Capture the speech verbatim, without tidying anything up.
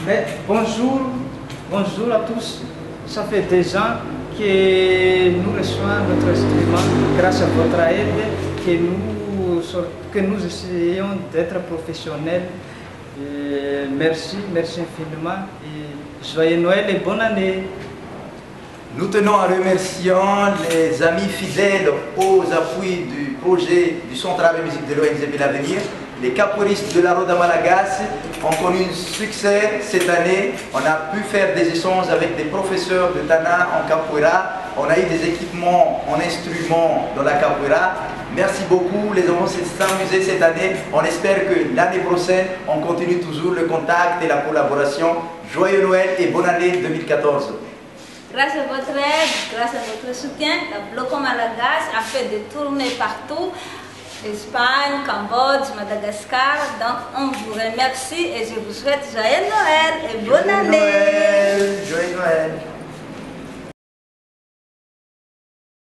Mais bonjour, bonjour à tous. Ça fait deux ans que nous recevons notre instrument grâce à votre aide, que nous, que nous essayons d'être professionnels. Et merci, merci infiniment. Et joyeux Noël et bonne année. Nous tenons à remercier les amis fidèles aux appuis du projet du Centre de musique de l'O N G de l'Avenir. Les capoeiristes de la Roda Malagasy ont connu un succès cette année. On a pu faire des échanges avec des professeurs de Tana en capoeira. On a eu des équipements en instruments dans la capoeira. Merci beaucoup, les enfants s'est amusés cette année. On espère que l'année prochaine, on continue toujours le contact et la collaboration. Joyeux Noël et bonne année deux mille quatorze. Grâce à votre aide, grâce à votre soutien, la Bloco Malagasy a fait des tournées partout, Espagne, Cambodge, Madagascar. Donc on vous remercie et je vous souhaite joyeux Noël et bonne année.